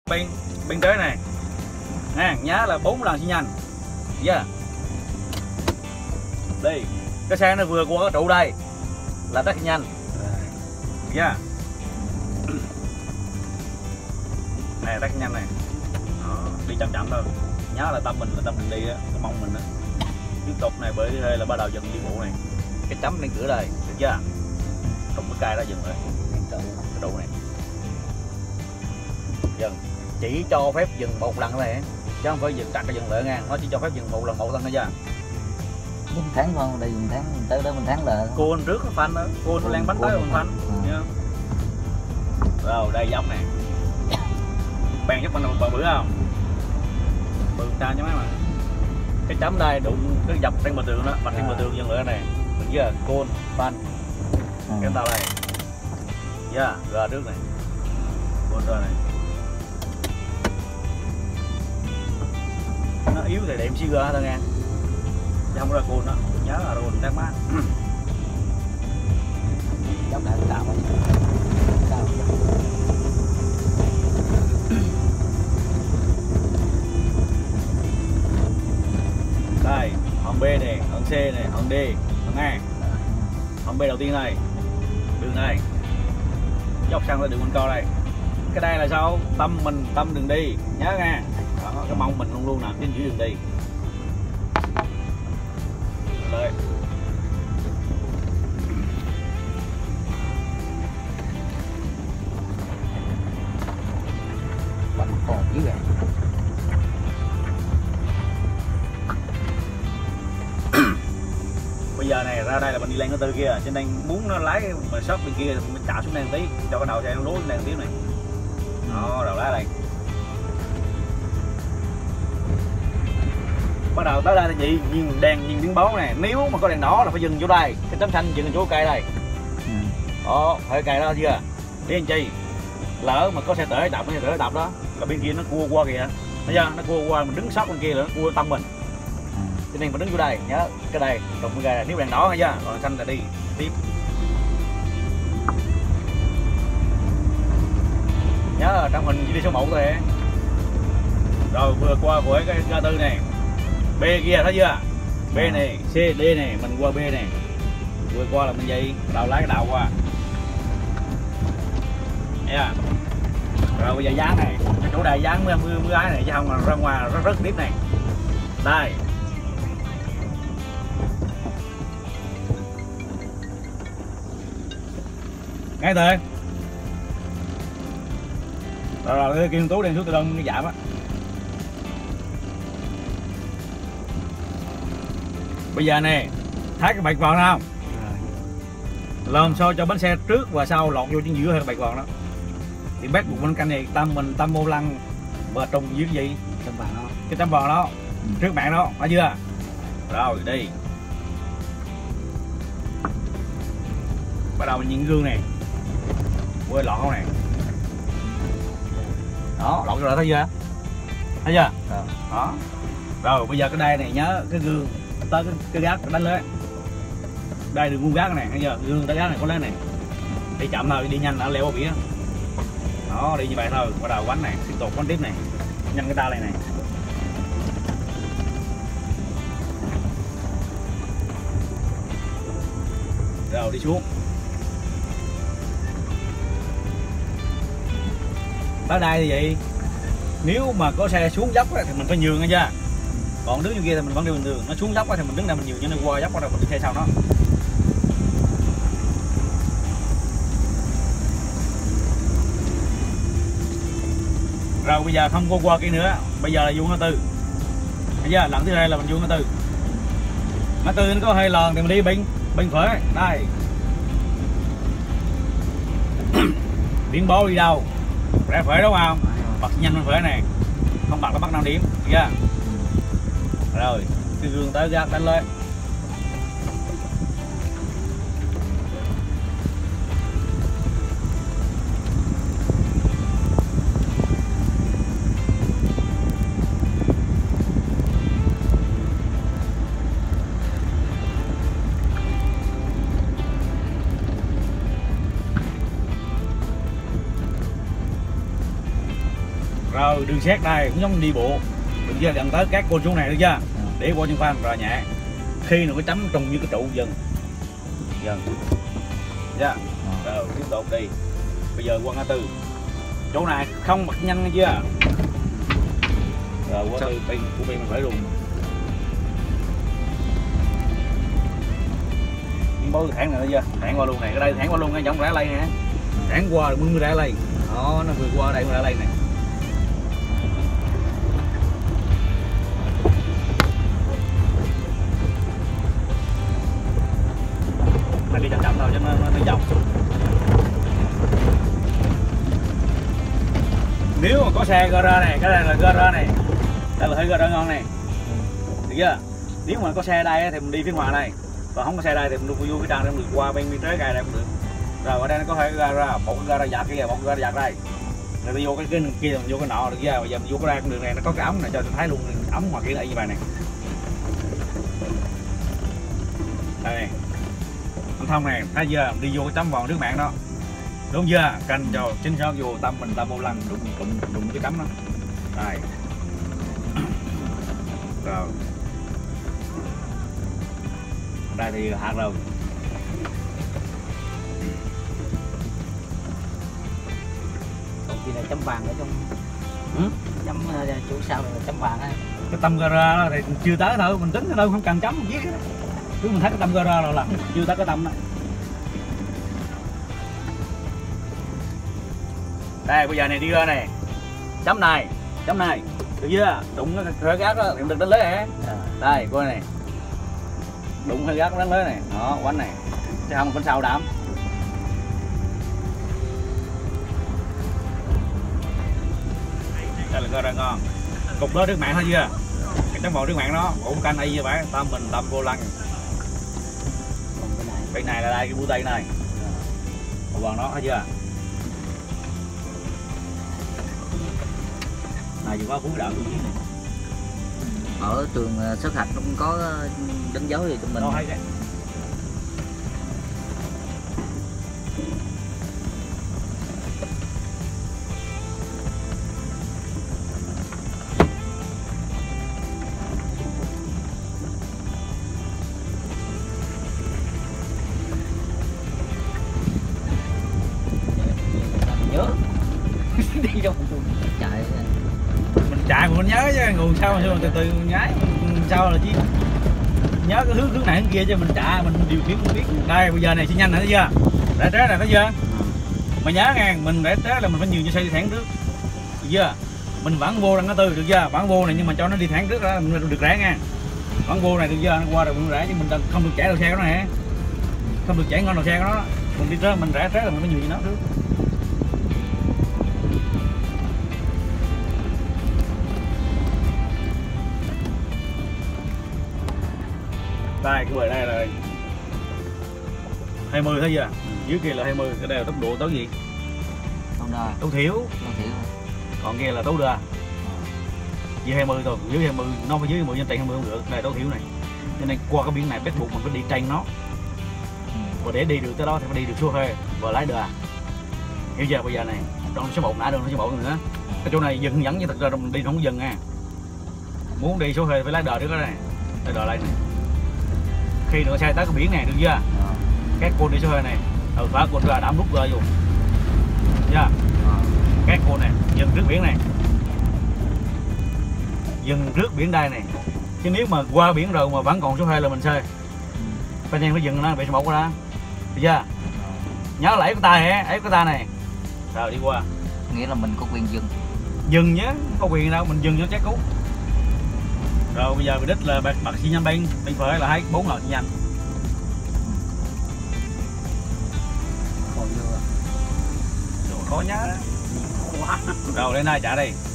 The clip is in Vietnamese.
bên tới này nè, nhá là 4 lần xi nhanh. Yeah. Đi, cái xe nó vừa qua cái trụ đây là tắt nhanh. Yeah. Này tắt nhanh này. Đó, đi chậm chậm thôi. Nhớ là tâm mình đi á, cái mông mình á. Tiếp tục này bởi đây là bắt đầu dừng đi bộ này. Cái chấm lên cửa đây, được chưa? Trùng cái cây đó dừng rồi. Cái trụ này. Dừng. Chỉ cho phép dừng một lần thôi, chứ không phải dừng chặt cái dừng lại ngang. Nó chỉ cho phép dừng một lần thôi chưa? Mình thắng không? Đây mình thắng tới đó mình thắng là cô anh trước nó phanh đó, cô nó len bánh tới mình phanh. Rồi đây dốc này. Bạn giúp mình một bữa không? Bự ta cho mấy mà. Cái chấm đây đụng cái dọc trên bờ tường đó, mặt trên bờ tường dừng lại này. Mình giờ côn phanh. Cái tao đây. Yeah, ra trước này. Côn ra này. Nó yếu thì đệm xí ra thôi nha. Chứ không ra côn đó, nhớ là rồi đang mát. dốc lại tạo rồi. Đây, hòn B này, hòn C này, hòn D, hòn A. Hòn B đầu tiên này, đường này, dốc sang tới đường quanh co đây. Cái đây là sao? Tâm đường đi, nhớ nha. Đó, cái mông mình luôn luôn nằm trên dưới đường đi. Rồi. Bánh còn dữ vậy. Bây giờ này ra đây là mình đi lên cái tư kia, cho nên muốn nó lái mà sót bên kia mình trả xuống đây một tí, cho cái đầu xe nó lối lên một tí này. Đó, đầu lái đây. Bắt đầu tới đây thì chị nhìn đèn, nhìn tiếng báo này, nếu mà có đèn đỏ là phải dừng chỗ đây, cái tấm xanh dừng chỗ cây đây. Đó, phải cây đó chưa? Biết anh chi? Lỡ mà có xe tải đập, nó xe tải đập đó, là bên kia nó cua qua kìa, thấy chưa? Nó cua qua mình đứng sót bên kia là nó cua tâm mình. Cho nên mình đứng chỗ đây, nhớ cái đây, đụng cái này, nếu đèn đỏ hay chưa? Còn xanh là đi tiếp. Nhớ trong hình chỉ đi số 1 thôi. Rồi vừa qua với cái ga tư này. B kia thấy chưa? B này, C, D này, mình qua B này. Vừa qua là mình gì? Đầu lái cái đầu qua. Yeah. Rồi bây giờ dán này, cái chỗ này dán mưa ái này chứ không là ra ngoài rất tiếp này. Đây. Ngay từ. Rồi cái kim tú đèn xuống tự động cái giảm á. Bây giờ nè, thấy cái bạch vòn không? Làm sao cho bánh xe trước và sau lọt vô trên giữa hay bạch vòn đó. Thì bác một bên cạnh này tâm mô lăng bờ trùng dưới cái gì? Cái tấm vòn đó, trước bạn đó, phải chưa? Rồi đi. Bắt đầu mình nhìn gương này. Quên lọt không nè. Đó, lọt rồi thấy chưa? Thấy chưa? Đó. Rồi bây giờ cái đây này nhớ cái gương tới cái gác đánh lên. Đây đừng ngu gác này, thấy chưa? Gương tới gác này có lên này. Đi chậm thôi, đi nhanh đã leo qua biển. Đó, đi như vậy thôi, bắt đầu quánh này, tiếp tục quánh tiếp này. Nhanh cái ta này này. Rồi đi xuống. Tới đây thì vậy. Nếu mà có xe xuống dốc thì mình phải nhường nghe chưa? Còn đứng như kia thì mình vẫn đi bình thường. Nó xuống dốc thì mình đứng đây mình nhường, cho nó qua dốc rồi mình đi xe sau nó. Rồi bây giờ không có qua kia nữa, bây giờ là vuông ngã tư. Bây giờ lần thứ hai là mình vuông ngã tư. Ngã tư nó có hơi lòn thì mình đi bên phải. Đây. Biển báo đi đâu? Rẽ phải đúng không? Bật nhanh bên phải này. Không bật nó bắt 5 điểm, được chưa? Rồi, cái gương tới gác đánh lên. Rồi đường xét đây cũng giống đi bộ, được chưa, gần tới các côn xuống này được chưa, để qua chân phanh rồi nhẹ, khi nó cái chấm trùng như cái trụ dừng dạ. Rồi tiếp tục đi, bây giờ qua ngã tư chỗ này không bật nhanh nghe chưa, rồi qua tư pin của pin mình phải luôn bố thẳng này chưa, thẳng qua luôn này, cái đây thẳng qua luôn ngay trong rẽ lây nè, thẳng qua mưng rẽ lây đó, nó vừa qua đây rẽ lây này. Mình đi chậm chậm thôi cho nó đi vòng. Nếu mà có xe gara này, cái này là gara này, đây là hơi gara ngon này, được chưa? Nếu mà có xe đây thì mình đi phía ngoài này, còn không có xe đây thì mình vô cái trang để mình qua bên trái gai đây cũng được. Rồi ở đây nó có hai gara, một cái gara dạt kia, một cái gara dạt đây. Rồi đi vô cái kia, mình vô cái nọ được chưa? Bây giờ mình vô cái ra con đường này nó có cái ống này cho tôi thấy luôn, ống hoặc kia lại như vậy này. Đây này. Anh thông này, thấy chưa? Đi vô cái chấm vòng nước mạng đó. Đúng chưa? Canh cho chính xác vô tâm mình tâm vô lăng đụng cái cắm đó. Đây. Rồi. Đây thì hạt rồi. Còn kia là chấm vàng ở trong chấm chỗ sau này là chấm vàng á. Cái tâm gara đó thì chưa tới thôi, mình tính ở đâu không cần chấm mình viết đó. Cứ mình thấy cái tâm gara rồi là chưa tới cái tâm đó. Đây bây giờ này đi ra này, chấm này, được chưa? Đụng cái gác đó thì đừng đánh lấy hả? Đây coi này, đụng hơi gác đánh lấy này, đó quánh này, chứ không còn sau đảm. Đây là coi ra ngon, cục đó nước mạng thôi chưa? Cái trắng bò nước mạng đó, ủ canh y như vậy, tâm mình tâm vô lăng. Bên này là đây cái bưu tây này, một vòng đó thấy chưa? Này vừa có phú đạo tôi này. Ở trường sát hạch nó cũng có đánh dấu gì cho mình. Đâu hay đấy. Nhớ đi đâu chạy Mình chạy mà mình nhớ chứ, nguồn sao mà từ từ nhái sao là chứ nhớ cái hướng này hướng kia chứ mình chạy mình điều khiển không biết. Đây bây giờ này xi nhanh này thấy chưa, rẽ trái này thấy chưa, mà nhớ nghe mình rẽ trái là mình phải nhường cho xe đi thẳng trước, được chưa? Mình vẫn vô đang ngã tư được chưa, vẫn vô này nhưng mà cho nó đi thẳng trước đó mình được rẽ nha, vẫn vô này được chưa, nó qua rồi mình rẽ chứ mình không được chạy đầu xe của nó nè, không được chạy ngon đầu xe của nó, mình đi trước mình rẽ trái là mình phải nhường cho nó trước. Đây cái bờ này là 20 thấy chưa, dưới kia là 20, cái đây là tốc độ tới gì? Không đo. Tối thiểu. Còn kia là tối đa. Dưới 20 thôi, dưới 20 nó phải dưới 10 trên 20 không được, này tối thiểu này. Cho nên qua cái biển này bắt buộc mình phải đi tranh nó. Và để đi được tới đó thì phải đi được số hơi và lái đà. Hiểu chưa? Bây giờ này, trong số 1 nãy đâu số 1 nữa. Cái chỗ này dừng dẫn nhưng thật ra mình đi không có dừng nha. Muốn đi số hơi phải lái đà trước đó này. Lái đà lại này. Khi nữa xe tới cái biển này được chưa? Các cô đi số hơi này, từ phá cô ra đám rút ra vô. Chưa? Các cô này dừng trước biển này, dừng trước biển đây này, chứ nếu mà qua biển rồi mà vẫn còn số 2 là mình xe phải nhanh phải dừng nó bị số 1 ra, được chưa? Nhớ là ấy cái tay hả, ấy cái tay này rồi đi qua, nghĩa là mình có quyền dừng nhé, có quyền đâu, mình dừng cho chắc cú. Rồi bây giờ bị đích là bật xi nhanh bên phải là 24 lần xi nhanh. Khó nhớ đó. Rồi lên đây trả đi.